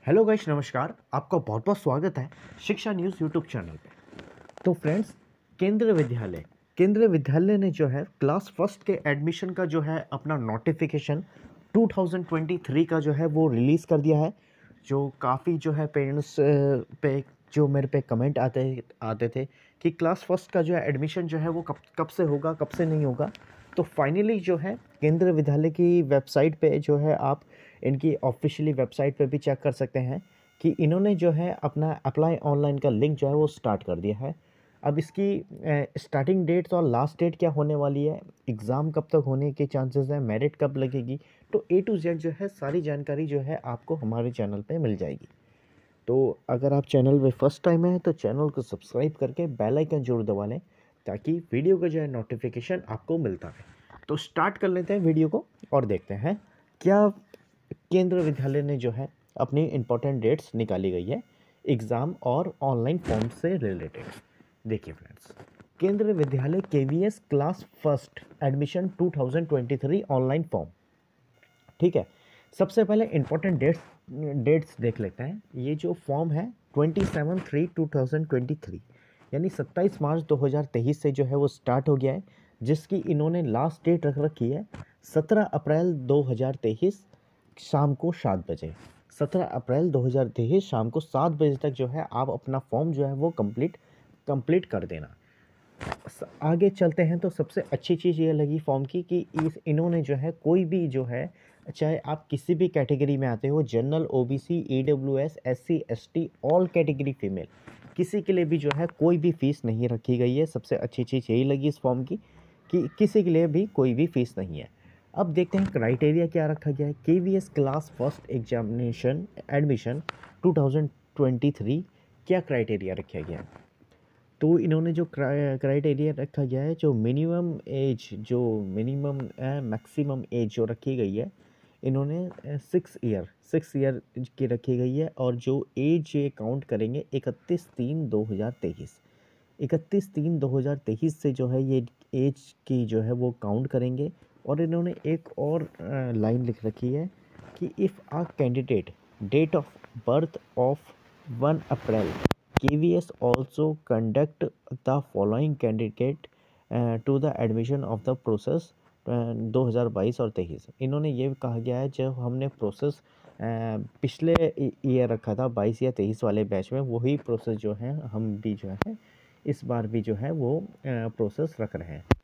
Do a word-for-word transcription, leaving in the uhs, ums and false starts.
Hello guys, नमस्कार। आपका बहुत बहुत स्वागत है शिक्षा न्यूज़ यूट्यूब चैनल पे। तो फ्रेंड्स, केंद्रीय विद्यालय केंद्रीय विद्यालय ने जो है क्लास फर्स्ट के एडमिशन का जो है अपना नोटिफिकेशन दो हज़ार तेईस का जो है वो रिलीज़ कर दिया है। जो काफ़ी जो है पेरेंट्स पे जो मेरे पे कमेंट आते आते थे कि क्लास फर्स्ट का जो है एडमिशन जो है वो कब कब से होगा, कब से नहीं होगा। तो फाइनली जो है केंद्रीय विद्यालय की वेबसाइट पे जो है आप इनकी ऑफिशियली वेबसाइट पे भी चेक कर सकते हैं कि इन्होंने जो है अपना अप्लाई ऑनलाइन का लिंक जो है वो स्टार्ट कर दिया है। अब इसकी स्टार्टिंग डेट और लास्ट डेट क्या होने वाली है, एग्ज़ाम कब तक होने के चांसेस हैं, मेरिट कब लगेगी, तो ए टू जेड जो है सारी जानकारी जो है आपको हमारे चैनल पे मिल जाएगी। तो अगर आप चैनल पे फर्स्ट टाइम है तो चैनल को सब्सक्राइब करके बेल आइकन जरूर दबा लें ताकि वीडियो का जो है नोटिफिकेशन आपको मिलता है। तो स्टार्ट कर लेते हैं वीडियो को और देखते हैं क्या केंद्रीय विद्यालय ने जो है अपनी इम्पोर्टेंट डेट्स निकाली गई है एग्ज़ाम और ऑनलाइन फॉर्म से रिलेटेड। देखिए friends, Kendriya Vidyalaya KVS class first admission दो हज़ार तेईस ऑनलाइन फॉर्म। ठीक है, सबसे पहले इम्पोर्टेंट डेट्स डेट्स देख लेते हैं। ये जो फॉर्म है सत्ताईस थ्री दो हज़ार तेईस यानी सत्ताईस मार्च दो हज़ार तेईस से जो है वो स्टार्ट हो गया है, जिसकी इन्होंने लास्ट डेट रख रखी है सत्रह अप्रैल दो हज़ार तेईस शाम को सात बजे। सत्रह अप्रैल दो हज़ार तेईस शाम को सात बजे तक जो है आप अपना फॉर्म जो है वो कंप्लीट कंप्लीट कर देना। आगे चलते हैं तो सबसे अच्छी चीज़ ये लगी फॉर्म की कि इस इन्होंने जो है कोई भी जो है, चाहे आप किसी भी कैटेगरी में आते हो, general, OBC, EWS, SC, ST, all category female, किसी के लिए भी जो है कोई भी फ़ीस नहीं रखी गई है। सबसे अच्छी चीज़ यही लगी इस फॉर्म की कि किसी के लिए भी कोई भी फ़ीस नहीं है। अब देखते हैं क्राइटेरिया क्या रखा गया है। KVS class first examination admission दो हज़ार तेईस क्या क्राइटेरिया रखा गया है। तो इन्होंने जो क्राइटेरिया रखा गया है, जो मिनिमम एज जो मिनिमम मैक्सिमम एज जो रखी गई है, इन्होंने सिक्स ईयर सिक्स ईयर की रखी गई है। और जो एज ये काउंट करेंगे इकतीस तीन दो हज़ार तेईस इकतीस तीन दो हज़ार तेईस से जो है ये एज की जो है वो काउंट करेंगे। और इन्होंने एक और लाइन लिख रखी है कि if a candidate date of birth of one April K V S also conduct the following candidate uh, to the admission of the process दो हज़ार बाईस और तेईस। इन्होंने ये कहा गया है जब हमने प्रोसेस पिछले ईयर रखा था बाईस या तेईस वाले बैच में, वही प्रोसेस जो है हम भी जो है इस बार भी जो है वो प्रोसेस रख रहे हैं।